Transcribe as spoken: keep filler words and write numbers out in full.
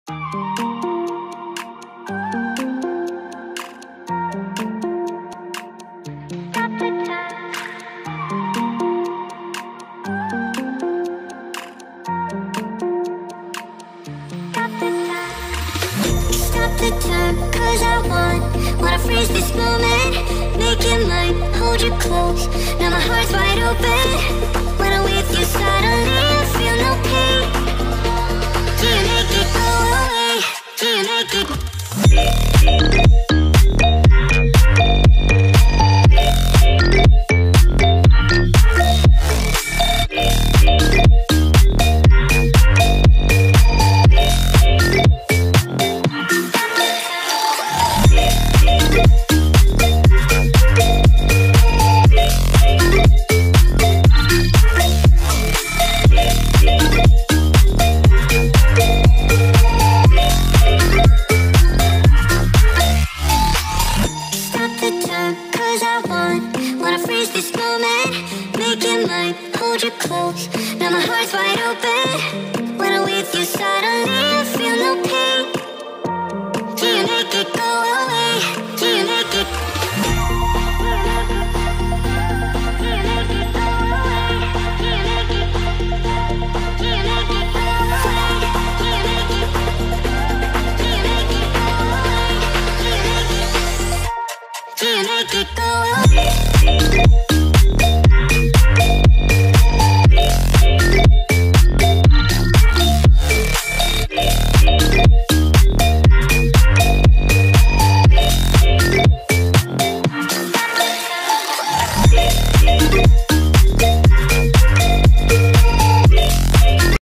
The time, cause I want, wanna freeze this moment, make it mine, hold you close, now my heart's wide open. When I'm with you suddenly I feel no pain. Do you make it go away? Do you make it? Hold you close, now my heart's wide open. When I'm with you, side